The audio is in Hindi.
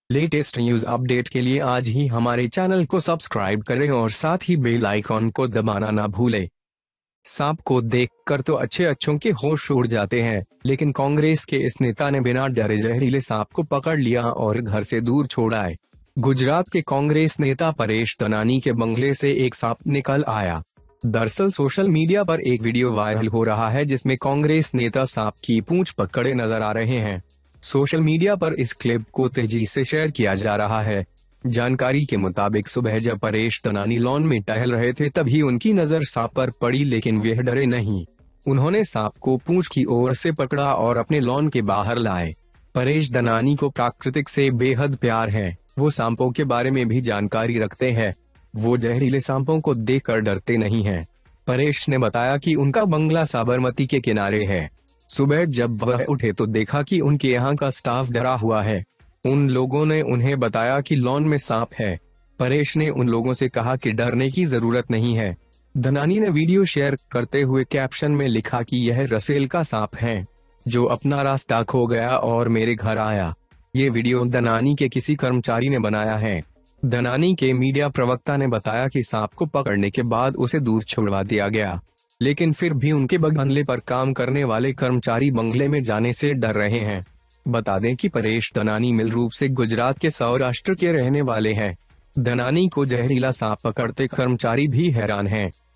लेटेस्ट न्यूज अपडेट के लिए आज ही हमारे चैनल को सब्सक्राइब करें और साथ ही बेल आइकॉन को दबाना ना भूलें। सांप को देखकर तो अच्छों के होश उड़ जाते हैं, लेकिन कांग्रेस के इस नेता ने बिना डरे जहरीले सांप को पकड़ लिया और घर से दूर छोड़ा। गुजरात के कांग्रेस नेता परेश धनानी के बंगले से एक सांप निकल आया। दरअसल सोशल मीडिया पर एक वीडियो वायरल हो रहा है जिसमें कांग्रेस नेता सांप की पूंछ पकड़े नजर आ रहे हैं। सोशल मीडिया पर इस क्लिप को तेजी से शेयर किया जा रहा है। जानकारी के मुताबिक सुबह जब परेश धनानी लॉन में टहल रहे थे तभी उनकी नजर सांप पर पड़ी, लेकिन वे डरे नहीं। उन्होंने सांप को पूंछ की ओर से पकड़ा और अपने लॉन के बाहर लाए। परेश धनानी को प्राकृतिक से बेहद प्यार है। वो सांपों के बारे में भी जानकारी रखते हैं। वो जहरीले सांपों को देखकर डरते नहीं हैं। परेश ने बताया कि उनका बंगला साबरमती के किनारे है। सुबह जब वह उठे तो देखा कि उनके यहाँ का स्टाफ डरा हुआ है। उन लोगों ने उन्हें बताया कि लॉन में सांप है। परेश ने उन लोगों से कहा कि डरने की जरूरत नहीं है। धनानी ने वीडियो शेयर करते हुए कैप्शन में लिखा कि यह रसेल का सांप है जो अपना रास्ता खो गया और मेरे घर आया। ये वीडियो धनानी के किसी कर्मचारी ने बनाया है। धनानी के मीडिया प्रवक्ता ने बताया कि सांप को पकड़ने के बाद उसे दूर छुड़वा दिया गया, लेकिन फिर भी उनके बंगले पर काम करने वाले कर्मचारी बंगले में जाने से डर रहे हैं। बता दें कि परेश धनानी मूल रूप से गुजरात के सौराष्ट्र के रहने वाले हैं। धनानी को जहरीला सांप पकड़ते कर्मचारी भी हैरान हैं।